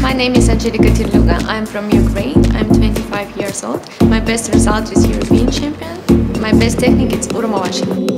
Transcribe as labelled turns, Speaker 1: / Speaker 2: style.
Speaker 1: My name is Angelika Tirluga. I'm from Ukraine. I'm 25 years old. My best result is European champion. My best technique is Urmavashi.